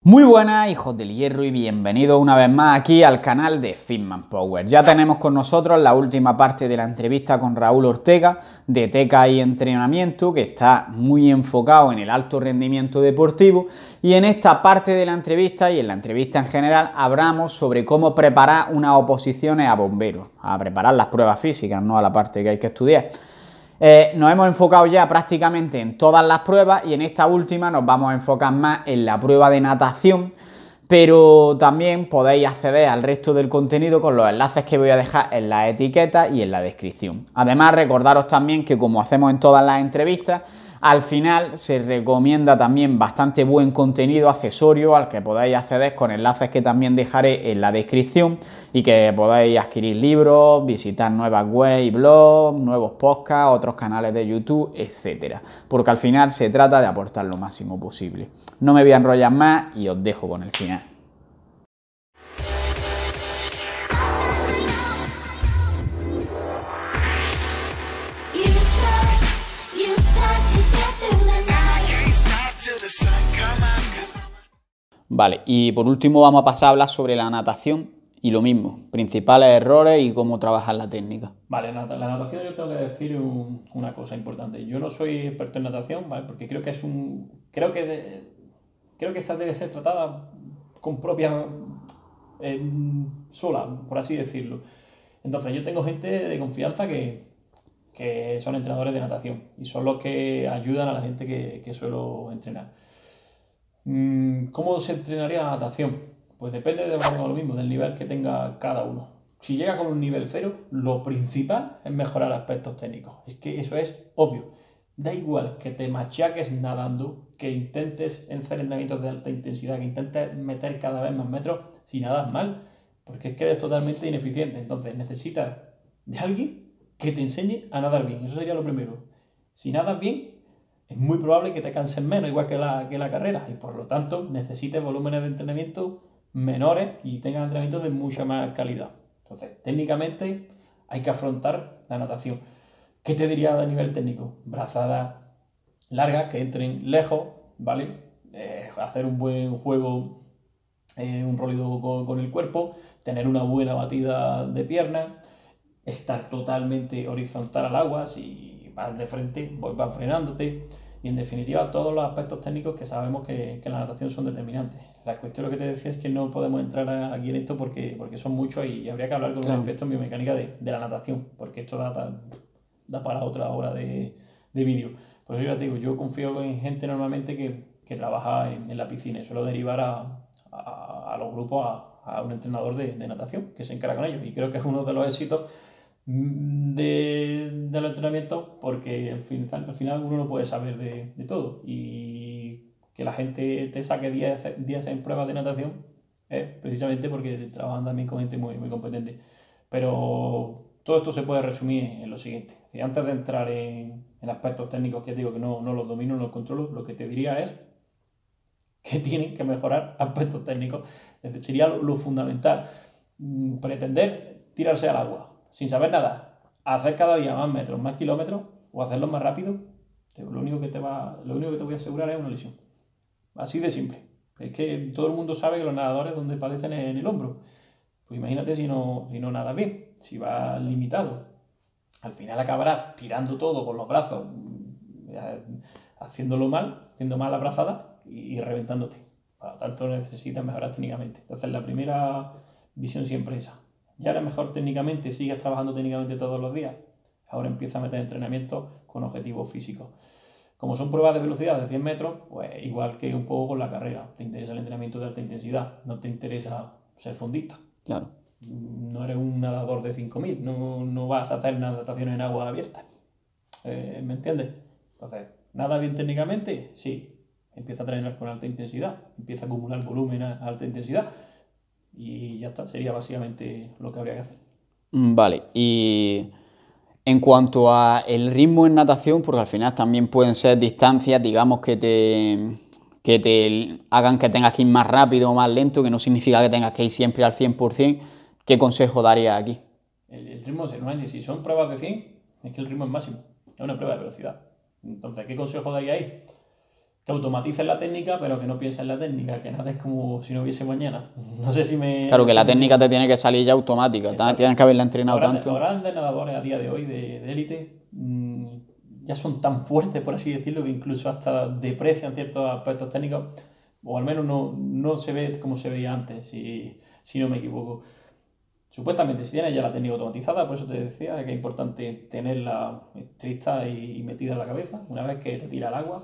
Muy buenas, hijos del hierro, y bienvenidos una vez más aquí al canal de Fitman Power. Ya tenemos con nosotros la última parte de la entrevista con Raúl Ortega de TK y Entrenamiento, que está muy enfocado en el alto rendimiento deportivo, y en esta parte de la entrevista y en la entrevista en general hablamos sobre cómo preparar unas oposiciones a bomberos, a preparar las pruebas físicas, no a la parte que hay que estudiar. Nos hemos enfocado ya prácticamente en todas las pruebas y en esta última nos vamos a enfocar más en la prueba de natación, pero también podéis acceder al resto del contenido con los enlaces que voy a dejar en la etiqueta y en la descripción. Además, recordaros también que, como hacemos en todas las entrevistas, al final se recomienda también bastante buen contenido accesorio al que podáis acceder con enlaces que también dejaré en la descripción y que podáis adquirir libros, visitar nuevas webs y blogs, nuevos podcasts, otros canales de YouTube, etcétera. Porque al final se trata de aportar lo máximo posible. No me voy a enrollar más y os dejo con el final. Vale, y por último vamos a pasar a hablar sobre la natación y lo mismo, principales errores y cómo trabajar la técnica. Vale, la natación yo tengo que decir una cosa importante. Yo no soy experto en natación, ¿vale? Porque creo que creo que esa debe ser tratada con propia sola, por así decirlo. Entonces yo tengo gente de confianza que son entrenadores de natación y son los que ayudan a la gente que suelo entrenar. ¿Cómo se entrenaría la natación? Pues depende de lo mismo, del nivel que tenga cada uno. Si llega con un nivel 0, lo principal es mejorar aspectos técnicos. Es que eso es obvio. Da igual que te machaques nadando, que intentes hacer entrenamientos de alta intensidad, que intentes meter cada vez más metros si nadas mal, porque es que eres totalmente ineficiente. Entonces necesitas de alguien que te enseñe a nadar bien. Eso sería lo primero. Si nadas bien, es muy probable que te canses menos, igual que la carrera, y por lo tanto necesites volúmenes de entrenamiento menores y tengas entrenamientos de mucha más calidad. Entonces, técnicamente hay que afrontar la natación. ¿Qué te diría a nivel técnico? Brazadas largas, que entren lejos, ¿vale? Hacer un buen juego, un rolido con el cuerpo, tener una buena batida de piernas, estar totalmente horizontal al agua. Si vas de frente, vas frenándote, y en definitiva todos los aspectos técnicos que sabemos que en la natación son determinantes. La cuestión, lo que te decía, es que no podemos entrar aquí en esto porque son muchos y habría que hablar con un experto en biomecánica de la natación, porque esto da para otra hora de vídeo. Por eso ya te digo, yo confío en gente normalmente que trabaja en la piscina y suelo derivar a los grupos a un entrenador de natación que se encarga con ellos, y creo que es uno de los éxitos de los entrenamientos, porque al final uno no puede saber de todo, y que la gente te saque 10 en pruebas de natación es precisamente porque trabajan también con gente muy, muy competente. Pero todo esto se puede resumir en lo siguiente. Si antes de entrar en aspectos técnicos que digo que no los domino, no los controlo, lo que te diría es que tienen que mejorar aspectos técnicos. Sería lo fundamental. Pretender tirarse al agua sin saber nada, hacer cada día más metros, más kilómetros, o hacerlo más rápido, lo único que te voy a asegurar es una lesión. Así de simple. Es que todo el mundo sabe que los nadadores donde padecen es en el hombro. Pues imagínate si no nadas bien, si vas limitado. Al final acabarás tirando todo con los brazos, haciendo mal la brazada y reventándote. Por lo tanto, necesitas mejorar técnicamente. Entonces, la primera visión siempre es esa. Ya eres mejor técnicamente, sigues trabajando técnicamente todos los días. Ahora empieza a meter entrenamiento con objetivos físicos. Como son pruebas de velocidad de 100 metros, pues igual que un poco con la carrera. Te interesa el entrenamiento de alta intensidad, no te interesa ser fondista. Claro. No eres un nadador de 5000, no vas a hacer natación en agua abierta. ¿Me entiendes? Entonces, ¿nada bien técnicamente? Sí. Empieza a entrenar con alta intensidad, empieza a acumular volumen a alta intensidad, y ya está, sería básicamente lo que habría que hacer. Vale, y en cuanto a el ritmo en natación, porque al final también pueden ser distancias, digamos, que te hagan que tengas que ir más rápido o más lento, que no significa que tengas que ir siempre al 100%, ¿qué consejo darías aquí? El ritmo, normalmente, si son pruebas de 100, es que el ritmo es máximo, es una prueba de velocidad. Entonces, ¿qué consejo daría ahí? que automatices la técnica, pero que no pienses en la técnica, que nada es como si no hubiese mañana. No sé si me... Claro, que la técnica te tiene que salir ya automática, tienes que haberla entrenado tanto. Los grandes nadadores a día de hoy de élite ya son tan fuertes, por así decirlo, que incluso hasta deprecian ciertos aspectos técnicos, o al menos no se ve como se veía antes, si no me equivoco. Supuestamente, si tienes ya la técnica automatizada, por eso te decía que es importante tenerla estricta y metida en la cabeza. Una vez que te tira al agua,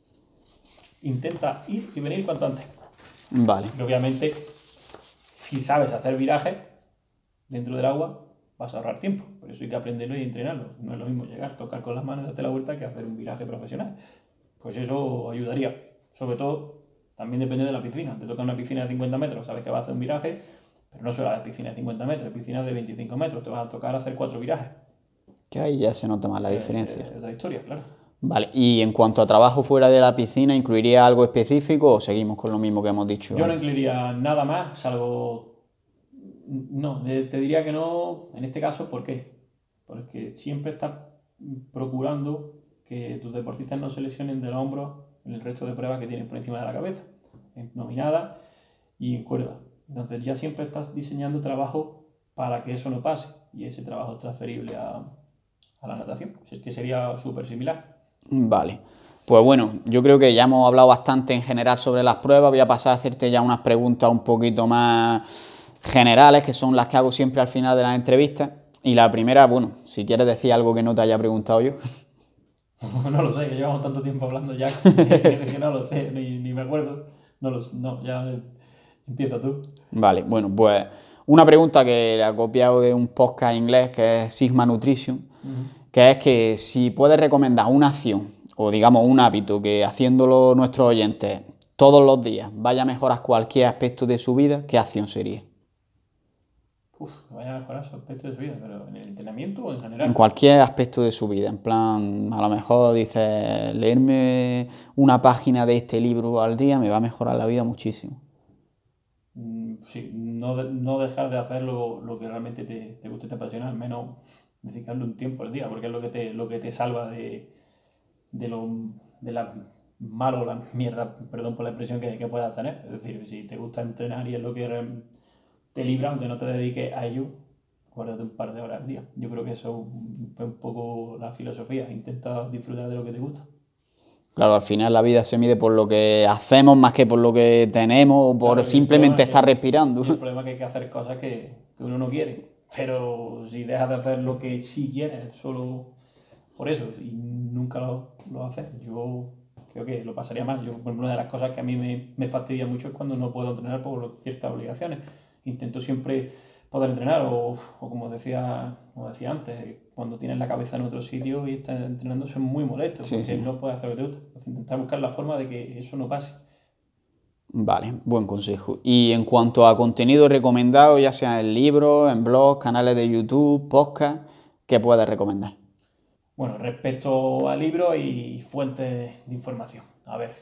intenta ir y venir cuanto antes. Vale. Y obviamente, si sabes hacer virajes dentro del agua, vas a ahorrar tiempo. Por eso hay que aprenderlo y entrenarlo. No es lo mismo llegar, tocar con las manos y darte la vuelta que hacer un viraje profesional. Pues eso ayudaría. Sobre todo, también depende de la piscina. Te toca una piscina de 50 metros, sabes que vas a hacer un viraje, pero no solo la piscina de 50 metros, la piscina de 25 metros. Te vas a tocar hacer 4 virajes. Que ahí ya se nota más la diferencia. Es otra historia, claro. Vale, y en cuanto a trabajo fuera de la piscina, ¿incluiría algo específico o seguimos con lo mismo que hemos dicho Yo no antes? incluiría nada más, salvo... No, te diría que no en este caso, ¿por qué? Porque siempre estás procurando que tus deportistas no se lesionen del hombro en el resto de pruebas que tienen por encima de la cabeza, en nominada y en cuerda. Entonces ya siempre estás diseñando trabajo para que eso no pase, y ese trabajo es transferible a la natación. Si es que sería súper similar. Vale, pues bueno, yo creo que ya hemos hablado bastante en general sobre las pruebas. Voy a pasar a hacerte ya unas preguntas un poquito más generales, que son las que hago siempre al final de las entrevistas. Y la primera, bueno, si quieres decir algo que no te haya preguntado yo. No lo sé, que llevamos tanto tiempo hablando ya que no lo sé, ni me acuerdo. No, ya empieza tú. Vale, bueno, pues una pregunta que la he copiado de un podcast inglés que es Sigma Nutrition, que es que si puedes recomendar una acción o digamos un hábito que haciéndolo nuestros oyentes todos los días vaya a mejorar cualquier aspecto de su vida, ¿qué acción sería? Que vaya a mejorar su aspecto de su vida, pero ¿en el entrenamiento o en En general? cualquier aspecto de su vida, en plan, a lo mejor dices, leerme una página de este libro al día me va a mejorar la vida muchísimo. Sí, no dejar de hacer lo que realmente te gusta y te apasiona, al menos dedicarle un tiempo al día, porque es lo que te salva de, lo, de la malo, la mierda, perdón por la expresión que puedas tener. Es decir, si te gusta entrenar y es lo que te libra, aunque no te dediques a ello, guárdate un par de horas al día. Yo creo que eso es un poco la filosofía. Intenta disfrutar de lo que te gusta. Claro, al final la vida se mide por lo que hacemos más que por lo que tenemos o por Claro, simplemente estar respirando. y el problema es que hay que hacer cosas que uno no quiere. Pero si dejas de hacer lo que sí quieres, solo por eso, y nunca lo haces, yo creo que lo pasaría mal. Yo, por ejemplo, una de las cosas que a mí me fastidia mucho es cuando no puedo entrenar por ciertas obligaciones. Intento siempre poder entrenar, o como decía antes, cuando tienes la cabeza en otro sitio y estás entrenando, eso es muy molesto, Sí, porque sí. no puedes hacer lo que te gusta. Entonces, intentar buscar la forma de que eso no pase. Vale, buen consejo. Y en cuanto a contenido recomendado, ya sea en libros, en blogs, canales de YouTube, podcast, ¿qué puedes recomendar? Bueno, respecto a libros y fuentes de información. A ver,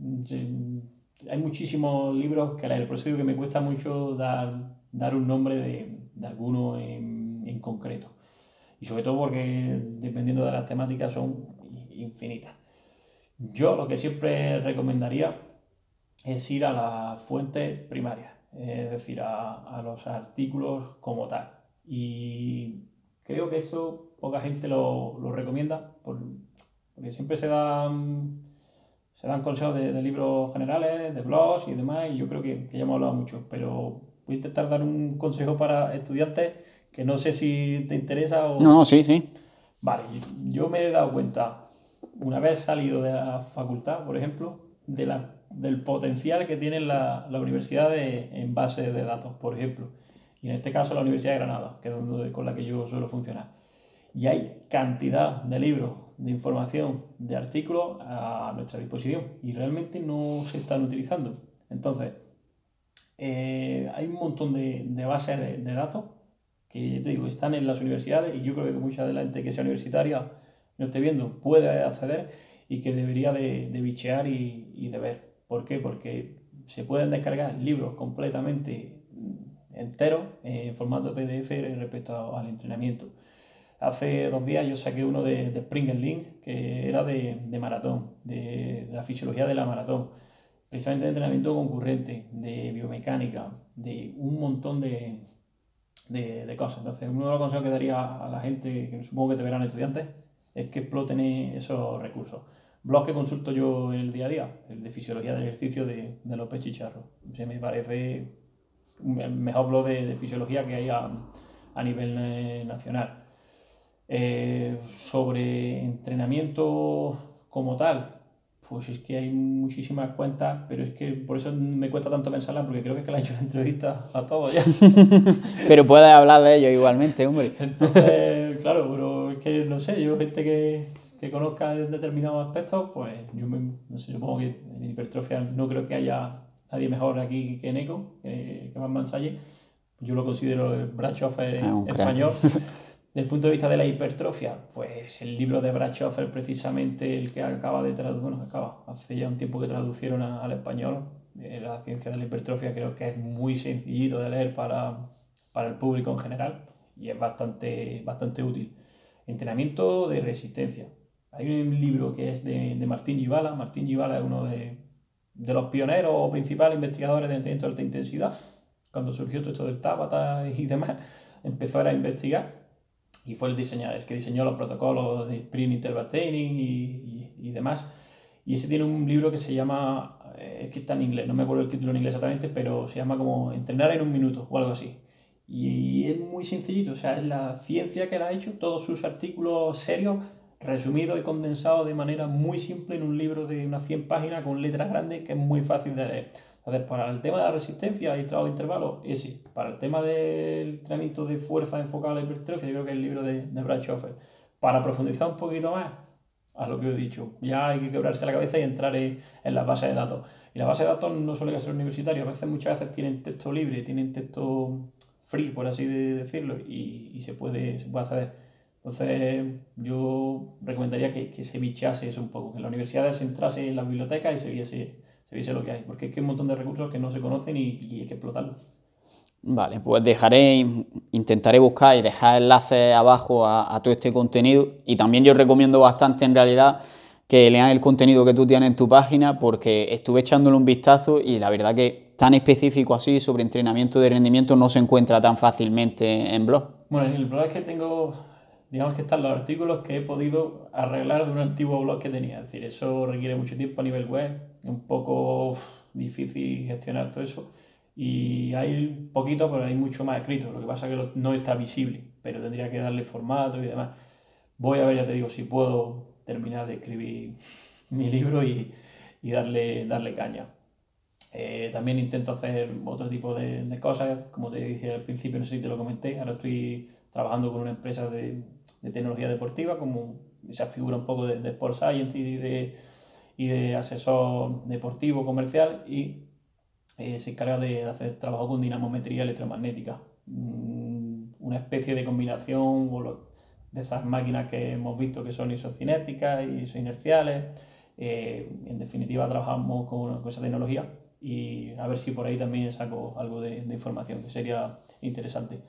hay muchísimos libros que leer, por eso digo que me cuesta mucho dar un nombre de alguno en concreto. Y sobre todo porque dependiendo de las temáticas son infinitas. Yo lo que siempre recomendaría es ir a las fuentes primarias, es decir, a los artículos como tal. Y creo que eso poca gente lo recomienda, porque siempre se dan consejos de libros generales, de blogs y demás, y yo creo que ya hemos hablado mucho, pero voy a intentar dar un consejo para estudiantes que no sé si te interesa No, o... no, sí, sí. Vale, yo me he dado cuenta, una vez salido de la facultad, por ejemplo, del potencial que tiene la universidad en base de datos, por ejemplo. Y en este caso la Universidad de Granada, que es con la que yo suelo funcionar. Y hay cantidad de libros, de información, de artículos a nuestra disposición y realmente no se están utilizando. Entonces, hay un montón de bases de datos que, ya te digo, están en las universidades, y yo creo que mucha de la gente que sea universitaria no esté viendo puede acceder, y que debería de bichear y de ver. ¿Por qué? Porque se pueden descargar libros completamente enteros en formato PDF respecto al entrenamiento. Hace 2 días yo saqué uno de Springer Link, que era de maratón, de la fisiología de la maratón, precisamente de entrenamiento concurrente, de biomecánica, de un montón de cosas. Entonces, uno de los consejos que daría a la gente, que supongo que te verán estudiantes, es que exploten esos recursos. Blogs que consulto yo en el día a día, el de fisiología del ejercicio de López Chicharro. Se me parece el mejor blog de fisiología que hay a nivel nacional. Sobre entrenamiento como tal, pues es que hay muchísimas cuentas, pero es que por eso me cuesta tanto pensarla, porque creo que es que le he hecho la entrevista a todos ya. Pero puedes hablar de ello igualmente, hombre. Entonces, claro, pero es que no sé, yo gente que conozca determinados aspectos, pues yo no sé, supongo que en hipertrofia no creo que haya nadie mejor aquí que Neko, que Van Mansalle. Yo lo considero el Brachhofer español. Desde el punto de vista de la hipertrofia, pues el libro de Brachhofer, precisamente el que acaba de traducir, bueno, hace ya un tiempo que traducieron al español, la ciencia de la hipertrofia, creo que es muy sencillito de leer para el público en general y es bastante útil. Entrenamiento de resistencia. Hay un libro que es de Martín Gibala. Martín Gibala es uno de los pioneros o principales investigadores de entrenamiento de alta intensidad. Cuando surgió todo esto del Tabata y demás, empezó a investigar y fue el que diseñó los protocolos de sprint interval training y demás. Y ese tiene un libro que se llama, es que está en inglés, no me acuerdo el título en inglés exactamente, pero se llama como Entrenar en un minuto o algo así. Y es muy sencillito, o sea, es la ciencia que la ha hecho, todos sus artículos serios, resumidos y condensados de manera muy simple en un libro de unas 100 páginas con letras grandes que es muy fácil de leer. Entonces, para el tema de la resistencia y el trabajo de intervalos, ese. Para el tema del entrenamiento de fuerza enfocado a la hipertrofia, yo creo que es el libro de Brachhofer. Para profundizar un poquito más, a lo que he dicho, ya hay que quebrarse la cabeza y entrar en las bases de datos. Y las bases de datos no suelen ser universitarios, muchas veces tienen texto libre, tienen texto free, por así decirlo, y se puede acceder. Entonces, yo recomendaría que se bichease eso un poco, que en las universidades se entrase en las bibliotecas y se viese lo que hay, porque es que hay un montón de recursos que no se conocen y hay que explotarlos. Vale, pues intentaré buscar y dejar enlaces abajo a todo este contenido, y también yo recomiendo bastante en realidad que lean el contenido que tú tienes en tu página, porque estuve echándole un vistazo y la verdad que tan específico así sobre entrenamiento de rendimiento no se encuentra tan fácilmente en blog. Bueno, el blog es que tengo, digamos que están los artículos que he podido arreglar de un antiguo blog que tenía, es decir, eso requiere mucho tiempo a nivel web, es un poco difícil gestionar todo eso. Y hay poquito, pero hay mucho más escrito. Lo que pasa es que no está visible, pero tendría que darle formato y demás. Voy a ver, ya te digo, si puedo terminar de escribir mi libro y darle caña. También intento hacer otro tipo de cosas. Como te dije al principio, no sé si te lo comenté, ahora estoy trabajando con una empresa de tecnología deportiva, como esa figura un poco de Sport Science y de asesor deportivo comercial, y se encarga de hacer trabajo con dinamometría electromagnética, una especie de combinación de esas máquinas que hemos visto que son isocinéticas y isoinerciales. En definitiva, trabajamos con esa tecnología y a ver si por ahí también saco algo de información, que sería interesante.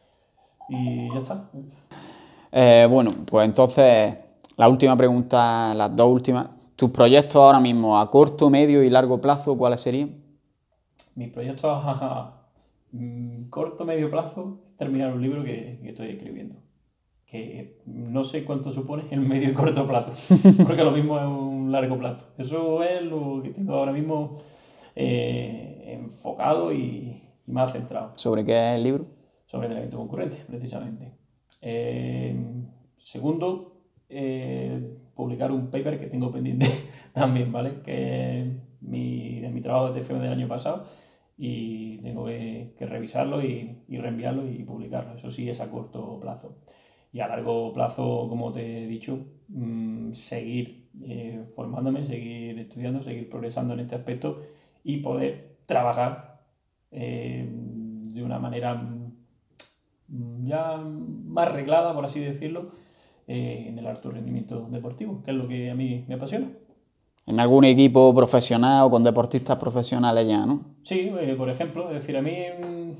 Y ya está. Bueno, pues entonces la última pregunta, las dos últimas. ¿Tus proyectos ahora mismo a corto, medio y largo plazo cuáles serían? Mis proyectos a corto, medio plazo es terminar un libro que estoy escribiendo. Que no sé cuánto supone en medio y corto plazo, porque lo mismo es un largo plazo. Eso es lo que tengo ahora mismo enfocado y más centrado. ¿Sobre qué es el libro? Sobre entrenamiento concurrente, precisamente. Segundo, publicar un paper que tengo pendiente también, ¿vale? Que es de mi trabajo de TFM del año pasado, y tengo que revisarlo y reenviarlo y publicarlo. Eso sí es a corto plazo. Y a largo plazo, como te he dicho, seguir formándome, seguir estudiando, seguir progresando en este aspecto y poder trabajar de una manera ya más arreglada, por así decirlo, en el alto rendimiento deportivo, que es lo que a mí me apasiona. ¿En algún equipo profesional o con deportistas profesionales ya, no? Sí, por ejemplo, es decir, a mí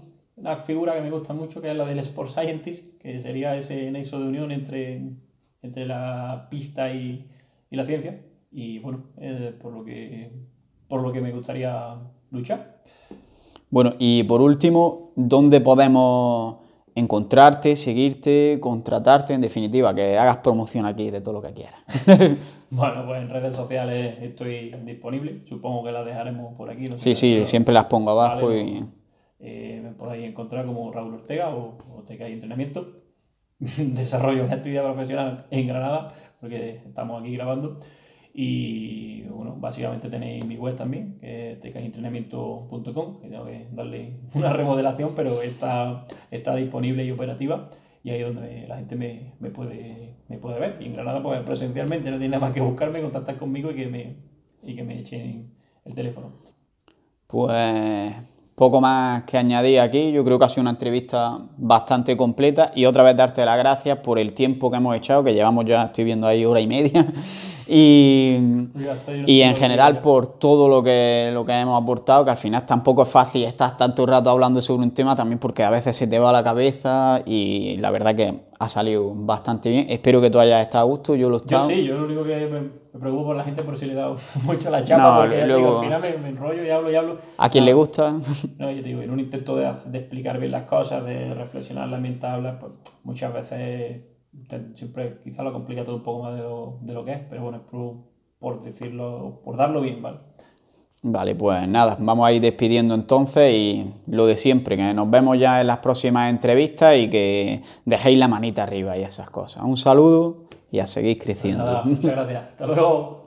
una figura que me gusta mucho, que es la del Sport Scientist, que sería ese nexo de unión entre la pista y la ciencia. Y bueno, por lo que me gustaría luchar. Bueno, y por último, ¿dónde podemos encontrarte, seguirte, contratarte? En definitiva, que hagas promoción aquí de todo lo que quieras. Bueno, pues en redes sociales estoy disponible. Supongo que las dejaremos por aquí. No Sí, sé, sí, siempre las pongo abajo. vale, Y... me podéis encontrar como Raúl Ortega o TK Entrenamiento. Desarrollo mi actividad profesional en Granada, porque estamos aquí grabando. Y bueno, básicamente tenéis mi web también, que es tkentrenamiento.com, que tengo que darle una remodelación, pero está disponible y operativa. Y ahí es donde la gente me puede ver. Y en Granada, pues presencialmente, no tiene nada más que buscarme, contactar conmigo y que me echen el teléfono. Pues poco más que añadir aquí. Yo creo que ha sido una entrevista bastante completa y otra vez darte las gracias por el tiempo que hemos echado, que llevamos ya, estoy viendo ahí, hora y media. Y en general por todo lo que hemos aportado, que al final tampoco es fácil estar tanto rato hablando sobre un tema, también porque a veces se te va la cabeza y la verdad que ha salido bastante bien. Espero que tú hayas estado a gusto, yo lo he estado. Yo sí, yo lo único que me preocupo por la gente por si le he dado mucho la chapa, porque luego, al final me enrollo y hablo. ¿A quién le gusta? No, yo te digo, en un intento de explicar bien las cosas, de reflexionar mientras hablas, pues muchas veces siempre quizá lo complica todo un poco más de lo que es, pero bueno, es por decirlo, por darlo bien, ¿vale? Vale, pues nada, vamos a ir despidiendo entonces y lo de siempre, que nos vemos ya en las próximas entrevistas y que dejéis la manita arriba y esas cosas. Un saludo y a seguir creciendo. Nada, muchas gracias. Hasta luego.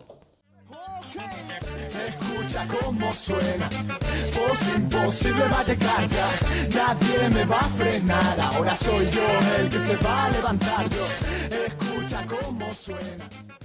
Escucha cómo suena, pues imposible va a llegar ya, nadie me va a frenar, ahora soy yo el que se va a levantar yo, escucha cómo suena.